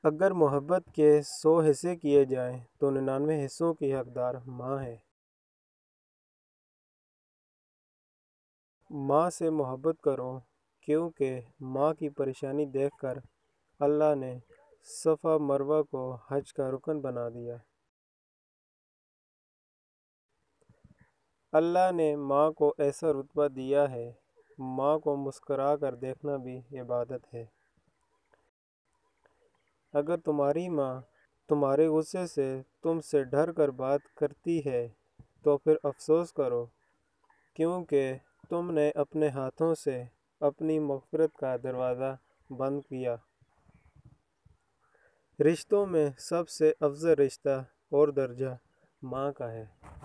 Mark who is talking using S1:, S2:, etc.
S1: अगर मोहब्बत के 100 हिस्से किए जाएं तो 99 हिस्सों की हकदार माँ है। माँ से मोहब्बत करो, क्योंकि माँ की परेशानी देखकर अल्लाह ने सफ़ा मरवा को हज का रुकन बना दिया। अल्लाह ने माँ को ऐसा रुतबा दिया है। माँ को मुस्कुरा कर देखना भी इबादत है। अगर तुम्हारी माँ तुम्हारे गुस्से से तुमसे डर कर बात करती है तो फिर अफसोस करो, क्योंकि तुमने अपने हाथों से अपनी मग़फ़िरत का दरवाज़ा बंद किया। रिश्तों में सबसे अफजल रिश्ता और दर्जा माँ का है।